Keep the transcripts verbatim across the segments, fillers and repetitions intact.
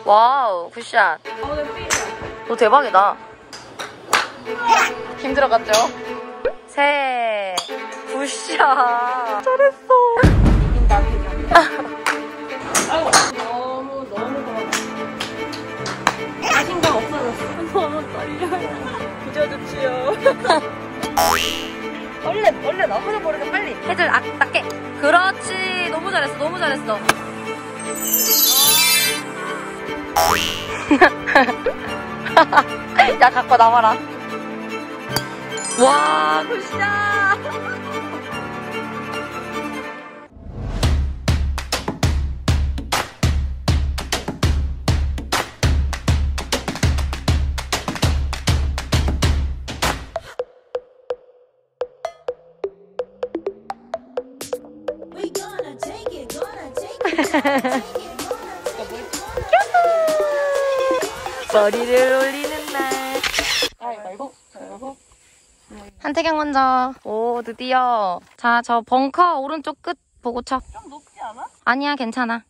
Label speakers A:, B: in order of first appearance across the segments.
A: 와우, 굿샷. 너 대박이다. 힘들어갔죠? 셋. 굿샷. 잘했어.
B: 이긴다, 아이고, 너무, 너무 더워. 자신감 없어졌어. 너무 떨려요. 잊어주지요.
A: 원래, 원래 너무도 모르게 빨리. 헤드를 아, 낮게. 그렇지. 너무 잘했어, 너무 잘했어. 야, 갖고 나와라. 와, 굿샷. 머리를 올리는 날.
B: 말고, 말고.
A: 한태경 먼저. 오, 드디어. 자, 저 벙커 오른쪽 끝 보고 쳐.
B: 좀 높지 않아?
A: 아니야, 괜찮아.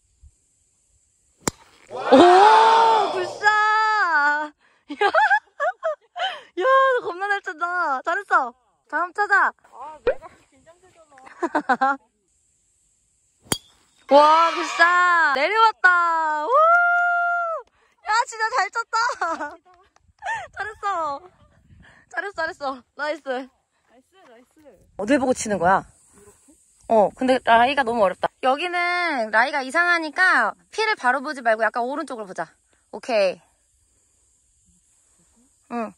A: 오, 굿샷. 야, 야, 너 겁나 잘 쳤다. 잘했어. 다음 찾아.
B: 아, 내가 긴장되잖아.
A: 와, 굿샷. 내려왔다. 우! 야, 진짜 잘 쳤다. 잘했어. 잘했어, 잘했어. 나이스.
B: 나이스, 나이스.
A: 어딜 보고 치는 거야? 어, 근데 라이가 너무 어렵다. 여기는 라이가 이상하니까 피를 바로 보지 말고 약간 오른쪽으로 보자. 오케이. 응.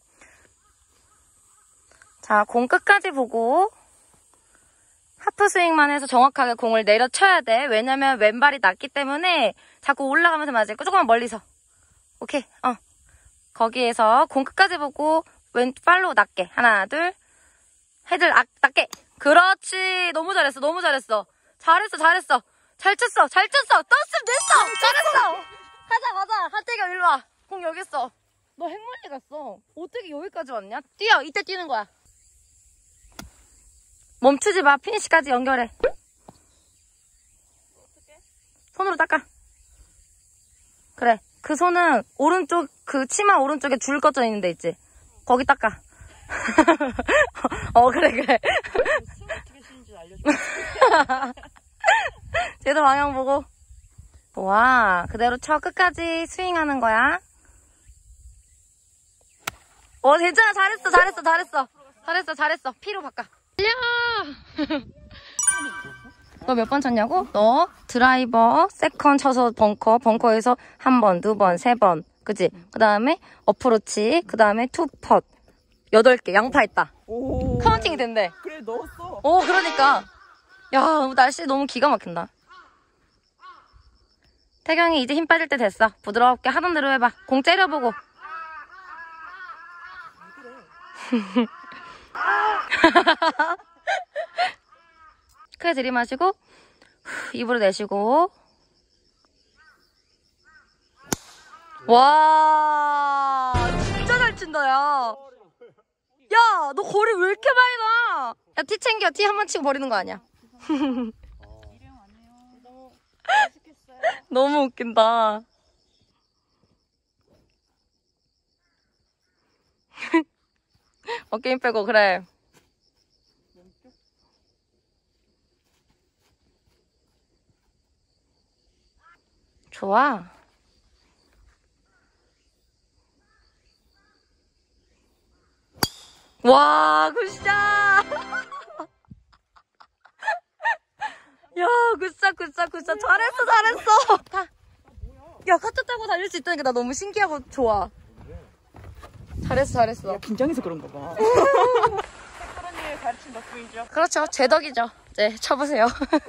A: 자, 공 끝까지 보고 하프 스윙만 해서 정확하게 공을 내려쳐야 돼. 왜냐면 왼발이 낮기 때문에 자꾸 올라가면서 맞을 거. 조금만 멀리서. 오케이. 어. 거기에서 공 끝까지 보고 왼발로 낮게. 하나, 둘. 헤드를 악, 낮게. 그렇지. 너무 잘했어. 너무 잘했어. 잘했어. 잘했어. 잘 쳤어. 잘 쳤어. 떴으면 됐어. 잘했어. 가자, 가자. 하태경 일로 와. 공 여기 있어. 너 행물리 갔어. 어떻게 여기까지 왔냐? 뛰어. 이때 뛰는 거야. 멈추지 마. 피니시까지 연결해.
B: 어떻게?
A: 손으로 닦아. 그래. 그 손은 오른쪽, 그 치마 오른쪽에 줄 꺼져 있는 데 있지? 거기 닦아. 어, 그래, 그래.
B: 스윙 어떻게 쓰는지 알려줘.
A: 쟤도 방향 보고. 와, 그대로 쳐. 끝까지 스윙하는 거야. 어, 괜찮아. 잘했어, 잘했어, 잘했어. 잘했어, 잘했어. 피로 바꿔. 달려! 너 몇 번 쳤냐고? 너 드라이버, 세컨 쳐서 벙커, 벙커에서 한 번, 두 번, 세 번. 그치? 그 다음에 어프로치, 그 다음에 투펫. 여덟 개, 양파했다.
B: 오.
A: 카운팅이 된대.
B: 그래, 넣었어.
A: 오, 그러니까. 야, 날씨 너무 기가 막힌다. 태경이 이제 힘 빠질 때 됐어. 부드럽게 하던 대로 해봐. 공 째려보고.
B: 그래.
A: 크게 들이마시고 후, 입으로 내쉬고. 와, 진짜 잘 친다. 야, 야, 너 거리 왜 이렇게 많이 나? 야, 티 챙겨. 티 한 번 치고 버리는 거 아니야.
B: 일행 아니에요. 너무 맛있겠어요.
A: 너무 웃긴다. 어깨 힘 빼고. 그래. 좋아. 와, 굿샷. 야, 굿샷, 굿샷, 굿샷. 잘했어, 잘했어. 다. 야, 카트 타고 달릴 수 있다는 게 나 너무 신기하고 좋아. 잘했어, 잘했어.
B: 야, 긴장해서 그런가 봐. 색다른 일 가르친 덕분이죠.
A: 그렇죠. 제 덕이죠. 네, 쳐보세요.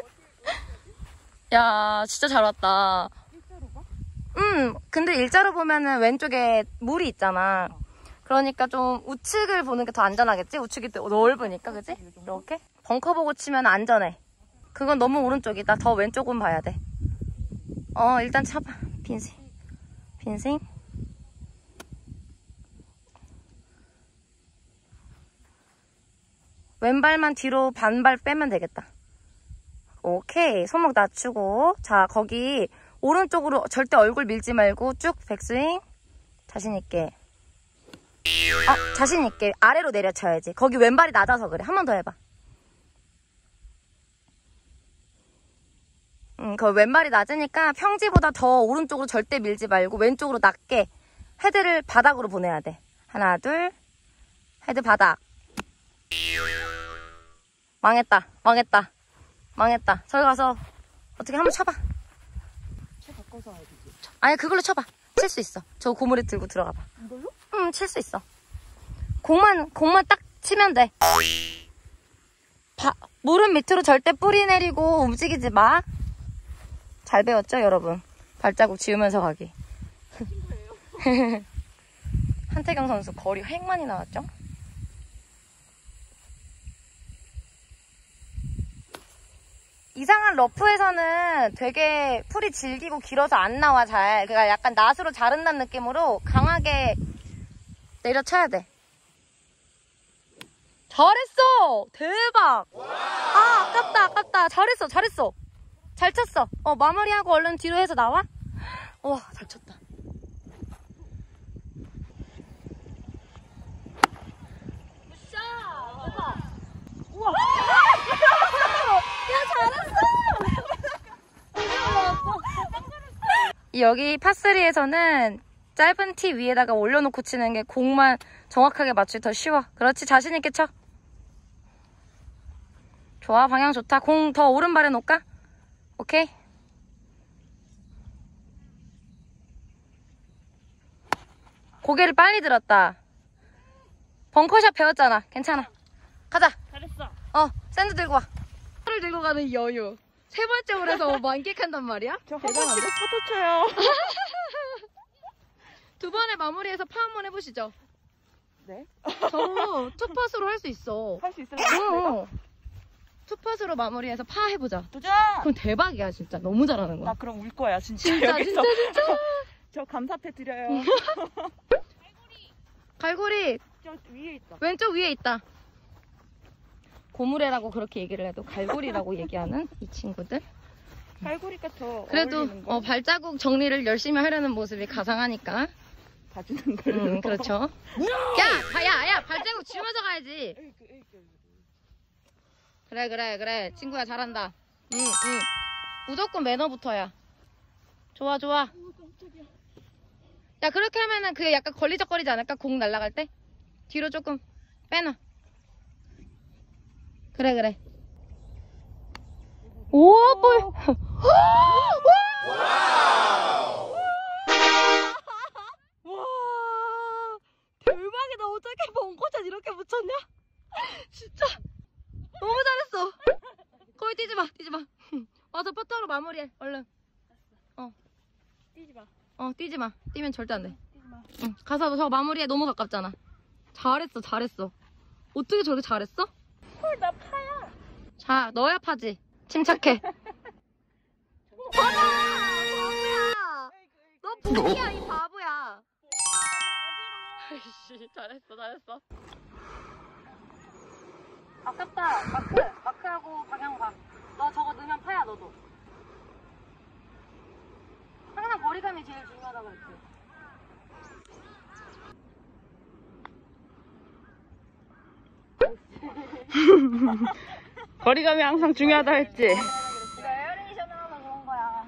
A: 야, 진짜 잘 왔다.
B: 일자로 봐?
A: 음, 근데 일자로 보면은 왼쪽에 물이 있잖아. 그러니까 좀 우측을 보는 게 더 안전하겠지? 우측이 또 넓으니까, 그치? 이렇게? 벙커 보고 치면 안전해. 그건 너무 오른쪽이다. 더 왼쪽은 봐야 돼. 어, 일단 쳐봐. 빈스윙. 빈스윙. 왼발만 뒤로 반발 빼면 되겠다. 오케이. 손목 낮추고. 자, 거기 오른쪽으로 절대 얼굴 밀지 말고 쭉 백스윙. 자신있게. 아, 자신있게 아래로 내려쳐야지. 거기 왼발이 낮아서 그래. 한 번 더 해봐. 음, 그 왼발이 낮으니까 평지보다 더 오른쪽으로 절대 밀지 말고 왼쪽으로 낮게 헤드를 바닥으로 보내야 돼. 하나, 둘. 헤드 바닥. 망했다. 망했다. 망했다. 저기 가서 어떻게 한번 쳐봐.
B: 채 바꿔서 해야 되지.
A: 아니, 그걸로 쳐봐. 칠 수 있어. 저 고무래 들고 들어가봐.
B: 이걸로?
A: 응, 칠 수 있어. 공만, 공만 딱 치면 돼. 바, 무릎 밑으로 절대 뿌리 내리고 움직이지 마. 잘 배웠죠, 여러분? 발자국 지우면서 가기.
B: 친구예요.
A: 한태경 선수 거리 획 많이 나왔죠? 이상한 러프에서는 되게 풀이 질기고 길어서 안 나와, 잘. 그러니까 약간 낫으로 자른다는 느낌으로 강하게 내려쳐야 돼. 잘했어! 대박! 아, 아깝다, 아깝다. 잘했어, 잘했어. 잘 쳤어. 어, 마무리하고 얼른 뒤로 해서 나와. 와, 잘 쳤다. 굿샷! 대박! 우와! 야, 잘했어! 여기 파쓰리에서는 짧은 티 위에다가 올려놓고 치는 게 공만 정확하게 맞추기 더 쉬워. 그렇지, 자신있게 쳐. 좋아, 방향 좋다. 공 더 오른발에 놓을까? 오케이. 고개를 빨리 들었다. 벙커샷 배웠잖아. 괜찮아. 가자.
B: 잘했어.
A: 어, 샌드 들고 와. 를 들고 가는 여유. 세 번째 홀에서 만끽한단 말이야?
B: 저 화장실에 파도 쳐요.
A: 두 번에 마무리해서 파 한번 해보시죠.
B: 네?
A: 저 투팟으로 할 수 있어.
B: 할 수 있어요?
A: 어. 투팟으로 마무리해서 파 해보자.
B: 도전!
A: 그럼 대박이야, 진짜. 너무 잘하는 거야.
B: 나 그럼 울 거야, 진짜.
A: 진짜,
B: 여기서.
A: 진짜, 진짜.
B: 저 감사패 드려요.
A: 갈고리
B: 저 위에 있다.
A: 왼쪽 위에 있다. 고무래라고 그렇게 얘기를 해도 갈고리라고 얘기하는 이 친구들.
B: 갈고리가 더
A: 그래도
B: 어울리는 거.
A: 어, 발자국 정리를 열심히 하려는 모습이 가상하니까.
B: 봐주는 걸로.
A: 음, 그렇죠. 야, 야, 야, 발자국 지우면서 가야지.
B: 에이그, 에이그.
A: 그래, 그래, 그래. 친구야, 잘한다. 응, 응. 무조건 매너부터야. 좋아, 좋아.
B: 오, 깜짝이야.
A: 야, 그렇게 하면은 그게 약간 걸리적거리지 않을까? 공 날아갈 때? 뒤로 조금 빼놔. 그래, 그래. 오, 볼! 와, 대박이다. 어떻게 벙커샷 이렇게 붙였냐? 진짜. 너무 잘했어. 거기 뛰지 마, 뛰지 마. 와서 퍼터로 마무리해, 얼른. 어,
B: 뛰지 마.
A: 어, 뛰지 마. 뛰면 절대 안 돼.
B: 뛰지 마.
A: 응, 가서 저 마무리해. 너무 가깝잖아. 잘했어, 잘했어. 어떻게 저렇게 잘했어?
B: 헐, 나 파야.
A: 자, 너야 파지. 침착해. 바보야! 너 복이야, 이 바보야. 아이씨, 잘했어, 잘했어. 아깝다. 마크, 마크하고 방향 봐. 너 저거 넣으면 파야, 너도. 항상 거리감이 제일 중요하다고 했지.
B: 거리감이 항상 중요하다 했지.
A: 네가 에어레이션 나와서 그런 거야.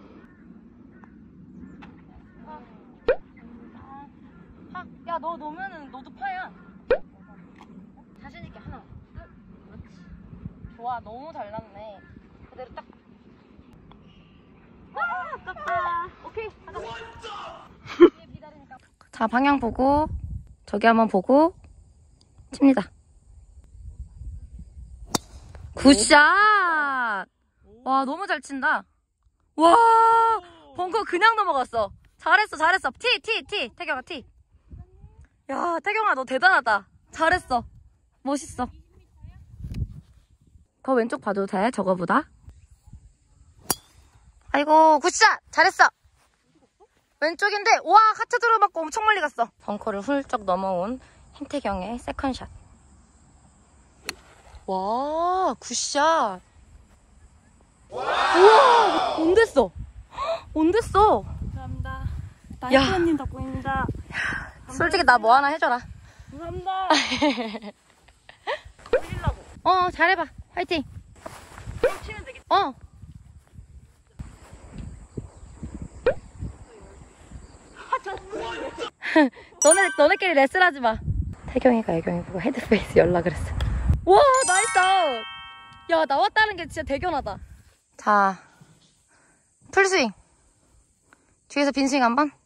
A: 파. 야, 너 놓으면은 너도 파야. 자신있게 하나, 둘, 그렇지. 좋아, 너무 잘 났네. 그대로 딱. 와, 아깝다. 오케이, 가자. 뒤에 기다리니까. 자, 방향 보고, 저기 한번 보고, 칩니다. 굿샷! 와, 너무 잘 친다. 와, 벙커 그냥 넘어갔어. 잘했어, 잘했어. 티, 티, 티. 태경아, 티. 야, 태경아, 너 대단하다. 잘했어. 멋있어. 더 왼쪽 봐도 돼, 저거보다. 아이고, 굿샷! 잘했어. 왼쪽인데, 와, 하트 들어맞고 엄청 멀리 갔어. 벙커를 훌쩍 넘어온 김태경의 세컨샷. 와, 굿샷. 우와, 온 됐어. 온댔어.
B: 감사합니다.
A: 야.
B: 나이프로님 덕분입니다.
A: 솔직히 나 뭐 하나 해줘라.
B: 감사합니다. 흘리려고.
A: 어, 잘해봐. 화이팅.
B: 치면 되겠다.
A: 어. 너네, 너네끼리 레슨 하지 마. 태경이가 애경이 보고 헤드페이스 연락을 했어. 와, 나이스 아웃. 야, 나왔다는 게 진짜 대견하다. 자, 풀스윙. 뒤에서 빈스윙 한 번.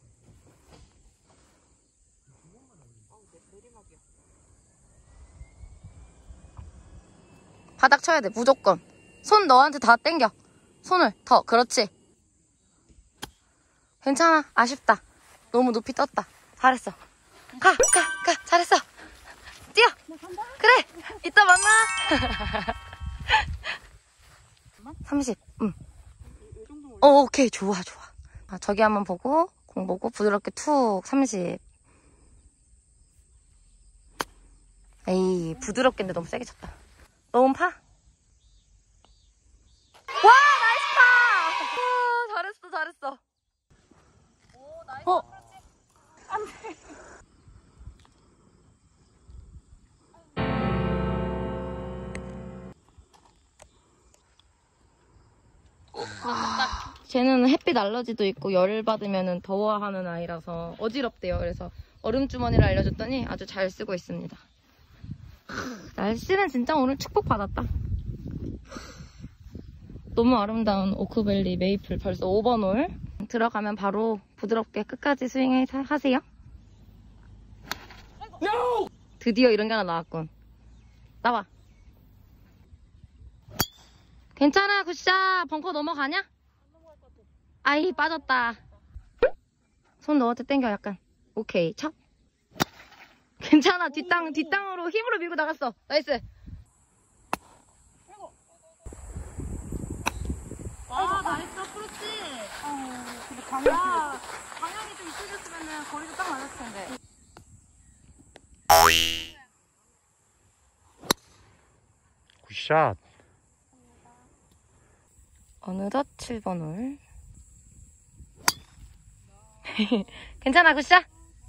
A: 바닥 쳐야 돼, 무조건. 손 너한테 다 당겨. 손을 더, 그렇지. 괜찮아, 아쉽다. 너무 높이 떴다. 잘했어. 가, 가, 가, 잘했어. 뛰어. 그래, 이따 만나. 삼십, 응. 어, 오케이, 좋아, 좋아. 아, 저기 한번 보고, 공 보고, 부드럽게 툭, 삼십. 에이, 부드럽게 했는데 너무 세게 쳤다. 너무 파? 와, 나이스 파! 오, 잘했어, 잘했어. 오, 나이스. 어.
B: 안 돼.
A: 쟤는 햇빛 알러지도 있고 열 받으면 더워하는 아이라서 어지럽대요. 그래서 얼음주머니를 알려줬더니 아주 잘 쓰고 있습니다. 날씨는 진짜 오늘 축복받았다. 너무 아름다운 오크밸리 메이플 벌써 오 번 홀. 들어가면 바로 부드럽게 끝까지 스윙 하세요. 드디어 이런 게 하나 나왔군. 나와. 괜찮아, 굿샷. 벙커 넘어가냐? 아이, 빠졌다. 손 너한테 당겨, 약간. 오케이, 척. 괜찮아, 뒷땅, 뒷땅으로 힘으로 밀고 나갔어. 나이스. 아, 나이스, 그렇지.
B: 아, 근데 방향이
A: 아, 방향이 좀 이쪽이었으면 거리도 딱 맞았을 텐데.
C: 굿샷.
A: 어느덧 칠 번 홀. 괜찮아, 굿샷.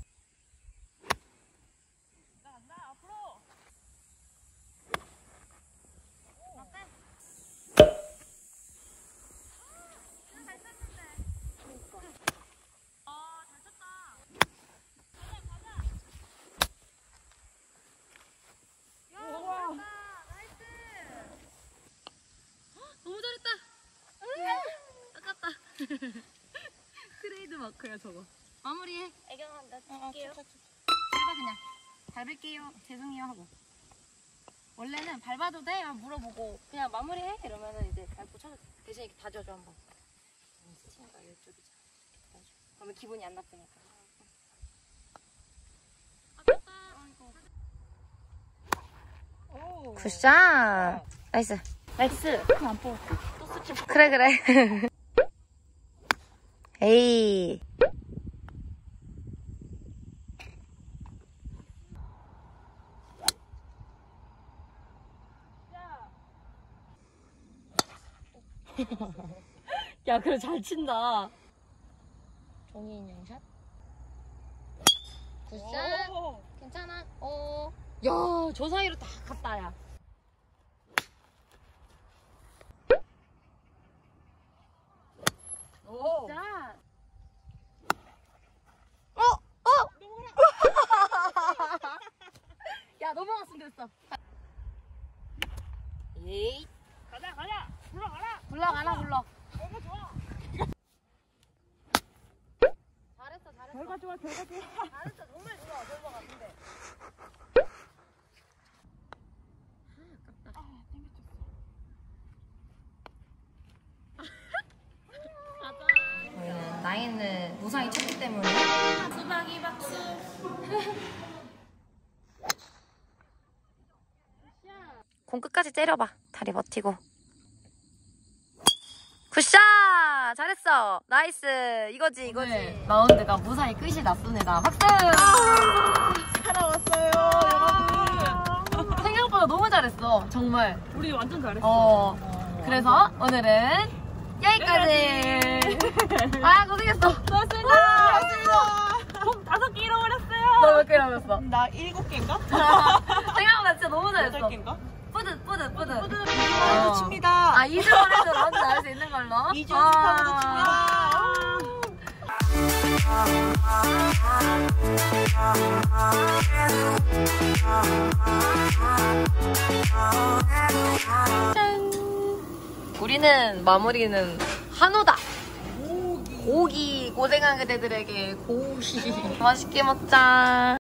A: 너무 잘했다. 아깝다. 트레이드 마크야 저거. 마무리해.
B: 애경한다. 칠게요.
A: 밟아 그냥. 밟을게요. 죄송해요 하고. 원래는 밟아도 돼? 막 물어보고 그냥 마무리해? 이러면은 이제 밟고 쳐도 돼. 대신 이렇게 다져줘 한번. 스팅가 이쪽이잖아. 그러면 기분이 안 나쁘니까. 아깝다.
B: 오.
A: 굿샷. 나이스.
B: 나이스. 안 뽑았어. 또 수치.
A: 그래 그래. 에이. 야, 그래 잘 친다. 종이 인형샷. 굿샷.
B: 오.
A: 괜찮아. 어. 야, 저 사이로 다 갔다 야.
B: 오.
A: 자. 어, 어. 야, 넘어갔으면 됐어. 에이.
B: 가자, 가자. 불러가라.
A: 불러가라, 불러.
B: 결과 좋아.
A: 잘했어, 잘했어.
B: 결과 좋아, 결과 좋아.
A: 잘했어, 정말 좋아, 결과가 근데.
B: 아, 땡겼었어.
A: 저희는 나이는 무상이 쳤기 때문에
B: 수박이 박수.
A: 공 끝까지 때려봐. 다리 버티고. 굿샷! 잘했어. 나이스. 이거지, 이거지. 네, 라운드가 무사히 끝이 났습니다. 박수!
B: 살아왔어요, 여러분.
A: 생각보다 너무 잘했어. 정말.
B: 우리 완전 잘했어.
A: 어. 그래서 오늘은 여기까지. 아, 고생했어.
B: 고맙습니다. 공 다섯 개 잃어버렸어요.
A: 너 몇 개 남았어?
B: 나 일곱 개인가?
A: 생각보다 진짜 너무
B: 여덟
A: 잘했어.
B: 개인가?
A: 뿌듯, 뿌듯, 뿌듯.
B: 뿌듯. 이주만에도 칩니다.
A: 아, 이 주 만에도 라운드 나올 수 있는 걸로?
B: 이주 연습하면서
A: 아.
B: 칩니다.
A: 짠. 우리는 마무리는 한우다. 고기 고생한 그대들에게 고기 맛있게 먹자.